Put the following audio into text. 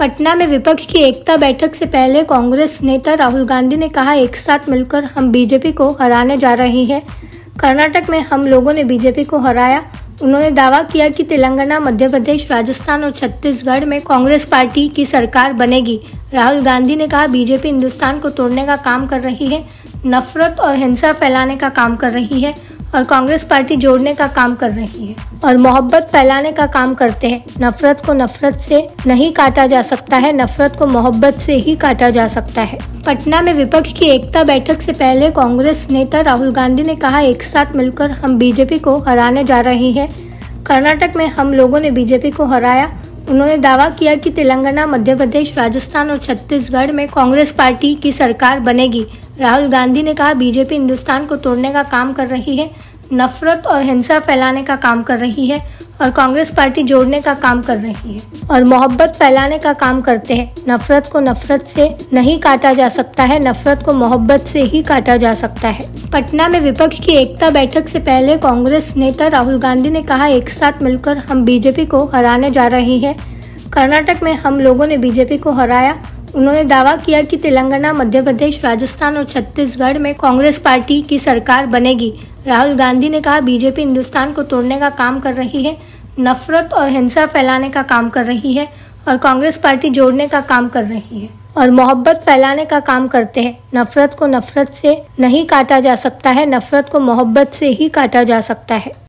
पटना में विपक्ष की एकता बैठक से पहले कांग्रेस नेता राहुल गांधी ने कहा, एक साथ मिलकर हम बीजेपी को हराने जा रहे हैं। कर्नाटक में हम लोगों ने बीजेपी को हराया। उन्होंने दावा किया कि तेलंगाना, मध्य प्रदेश, राजस्थान और छत्तीसगढ़ में कांग्रेस पार्टी की सरकार बनेगी। राहुल गांधी ने कहा, बीजेपी हिंदुस्तान को तोड़ने का काम कर रही है, नफरत और हिंसा फैलाने का काम कर रही है और कांग्रेस पार्टी जोड़ने का काम कर रही है और मोहब्बत फैलाने का काम करते हैं। नफरत को नफरत से नहीं काटा जा सकता है, नफरत को मोहब्बत से ही काटा जा सकता है। पटना में विपक्ष की एकता बैठक से पहले कांग्रेस नेता राहुल गांधी ने कहा, एक साथ मिलकर हम बीजेपी को हराने जा रहे हैं। कर्नाटक में हम लोगों ने बीजेपी को हराया। उन्होंने दावा किया कि तेलंगाना, मध्य प्रदेश, राजस्थान और छत्तीसगढ़ में कांग्रेस पार्टी की सरकार बनेगी। राहुल गांधी ने कहा, बीजेपी हिंदुस्तान को तोड़ने का काम कर रही है, नफरत और हिंसा फैलाने का काम कर रही है और कांग्रेस पार्टी जोड़ने का काम कर रही है और मोहब्बत फैलाने का काम करते हैं। नफरत को नफरत से नहीं काटा जा सकता है, नफरत को मोहब्बत से ही काटा जा सकता है। पटना में विपक्ष की एकता बैठक से पहले कांग्रेस नेता राहुल गांधी ने कहा, एक साथ मिलकर हम बीजेपी को हराने जा रहे हैं। कर्नाटक में हम लोगों ने बीजेपी को हराया। उन्होंने दावा किया कि तेलंगाना, मध्य प्रदेश, राजस्थान और छत्तीसगढ़ में कांग्रेस पार्टी की सरकार बनेगी। राहुल गांधी ने कहा, बीजेपी हिंदुस्तान को तोड़ने का काम कर रही है, नफरत और हिंसा फैलाने का काम कर रही है और कांग्रेस पार्टी जोड़ने का काम कर रही है और मोहब्बत फैलाने का काम करते हैं। नफरत को नफरत से नहीं काटा जा सकता है, नफरत को मोहब्बत से ही काटा जा सकता है।